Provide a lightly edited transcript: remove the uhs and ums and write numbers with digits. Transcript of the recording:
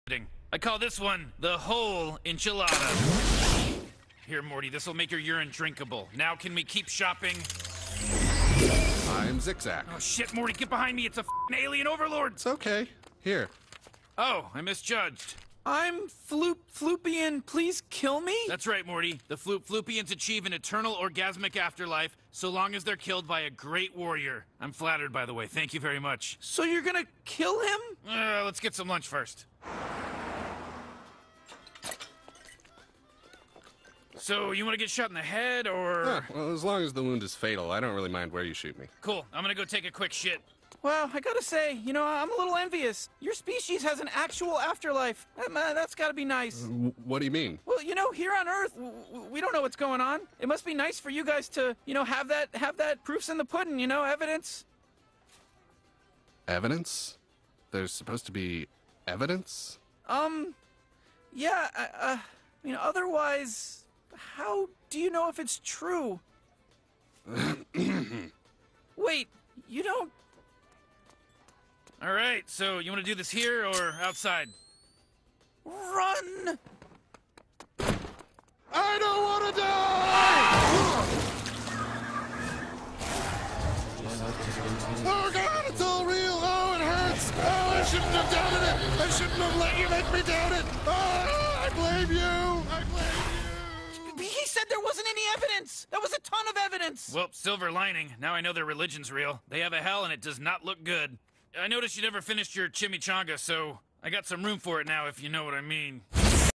I call this one the whole enchilada. Here, Morty, this will make your urine drinkable. Now can we keep shopping? I'm Zigzag. Oh shit, Morty, get behind me. It's a alien overlord. It's okay. Here. Oh, I misjudged. I'm Floopian. Please kill me? That's right, Morty. The Floopians achieve an eternal orgasmic afterlife so long as they're killed by a great warrior. I'm flattered, by the way. Thank you very much. So you're gonna kill him? Let's get some lunch first. So, you want to get shot in the head, or...? Well, as long as the wound is fatal, I don't really mind where you shoot me. Cool. I'm gonna go take a quick shit. Well, I gotta say, you know, I'm a little envious. Your species has an actual afterlife. That's gotta be nice. What do you mean? Well, you know, here on Earth, we don't know what's going on. It must be nice for you guys to, you know, have that proofs in the pudding, you know, evidence. Evidence? There's supposed to be evidence? Yeah, I mean, otherwise, how do you know if it's true? Wait, you don't... All right, so you want to do this here or outside? Run! I don't want to die! Oh God, it's all real! Oh, it hurts! Oh, I shouldn't have doubted it! I shouldn't have let you make me doubt it! Oh, I blame you! I blame you! He said there wasn't any evidence! That was a ton of evidence! Well, silver lining. Now I know their religion's real. They have a hell and it does not look good. I noticed you never finished your chimichanga, so I got some room for it now, if you know what I mean.